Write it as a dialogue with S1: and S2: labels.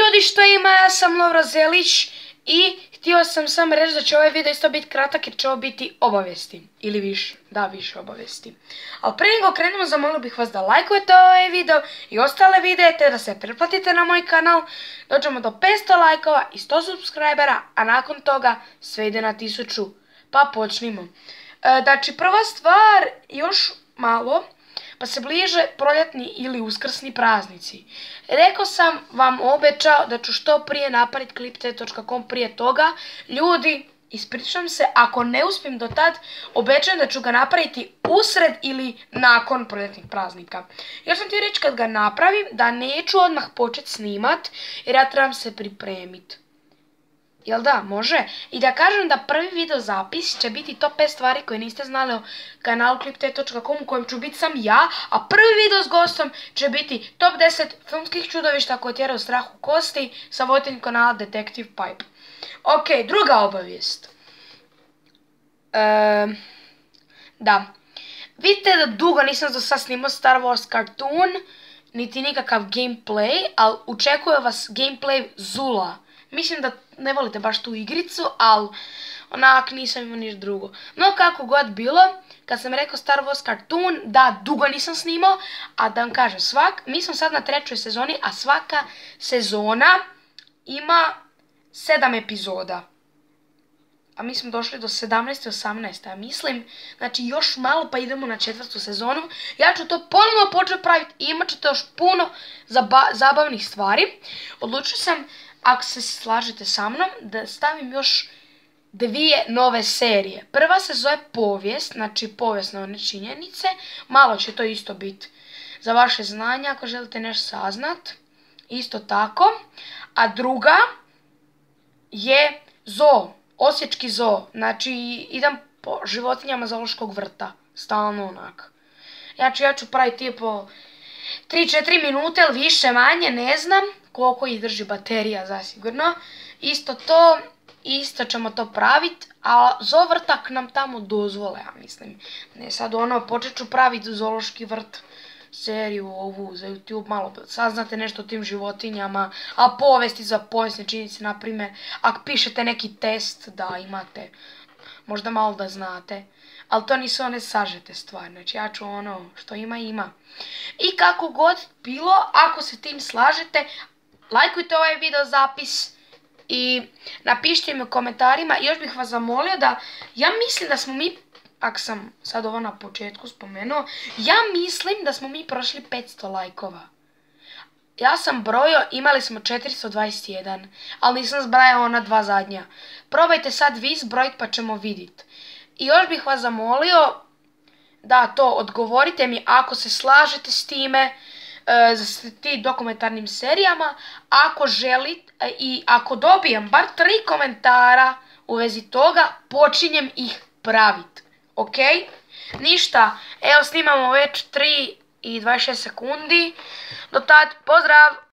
S1: ljudi, što ima, ja sam Lovro Zelić i htio sam samo reći da će ovaj video isto biti kratak jer će ovo biti obavijesti. Ili više, da, više obavijesti. Ali prije nego krenemo, zamolio bih vas da lajkujete ovaj video i ostale videe, te da se pretplatite na moj kanal. Dođemo do 500 lajkova i 100 subscribera, a nakon toga sve ide na 1000. Pa počnimo. Znači, prva stvar, još malo, pa se bliže proljetni ili uskrsni praznici. Rekao sam vam, obećao da ću što prije napraviti clipte.com prije toga. Ljudi, ispričam se, ako ne uspijem do tad, obećajem da ću ga napraviti usred ili nakon proljetnih praznika. Jer sam ti reći kad ga napravim da neću odmah početi snimat jer ja trebam se pripremiti. Jel da, može? I da kažem da prvi video zapis će biti top 5 stvari koje niste znali o kanalu clipte.com u kojem ću biti sam ja, a prvi video s gostom će biti top 10 filmskih čudovišta koje tjeraju strah u kosti sa voditeljem kanala Detective Pipe. Ok, druga obavijest. Da. Vidite da dugo nisam do sad snimao Star Wars cartoon, niti nikakav gameplay, ali očekuje vas gameplay Zula. Mislim da ne volite baš tu igricu, ali onak nisam imao niš drugo. No kako god bilo, kad sam rekao Star Wars cartoon, da, dugo nisam snimao, a da vam kažem, mi smo sad na 3. sezoni, a svaka sezona ima 7 epizoda. A mi smo došli do 17. i 18. Ja mislim, znači još malo pa idemo na 4. sezonu. Ja ću to ponovno početi praviti i imat ćete još puno zabavnih stvari. Odlučio sam, ako se slažete sa mnom, da stavim još 2 nove serije. Prva se zove Povijest, znači povijesne one činjenice. Malo će to isto biti za vaše znanje ako želite nešto saznat. Isto tako. A druga je Zoo, osječki zoo. Znači idem po životinjama zoološkog vrta. Stalno onak. Ja ću praviti po 3-4 minute ili više manje, ne znam koliko ih drži baterija zasigurno. Isto ćemo to praviti, a zoovrtak nam tamo dozvole, ja mislim. Ne sad počet ću praviti zoološki vrt seriju ovu za YouTube, malo saznate nešto o tim životinjama, a povijesti za povijesne činjenice, na primjer, ako pišete neki test da imate, možda malo da znate. Ali to nisu one sažete stvari, znači ja ću što ima, ima. I kako god bilo, ako se tim slažete, lajkujte ovaj video zapis i napišite mi u komentarima. Još bih vas zamolio da, ja mislim da smo mi, ako sam sad ovo na početku spomenuo, ja mislim da smo mi prošli 500 lajkova. Ja sam brojio, imali smo 421, ali nisam zbrajao ona 2 zadnja. Probajte sad vi zbrojiti pa ćemo vidjeti. I još bih vas zamolio da to odgovorite mi ako se slažete s time, za ti dokumentarnim serijama, ako želite i ako dobijem bar 3 komentara u vezi toga, počinjem ih praviti. Ok? Ništa, evo snimamo već 3 i 26 sekundi. Do tad, pozdrav!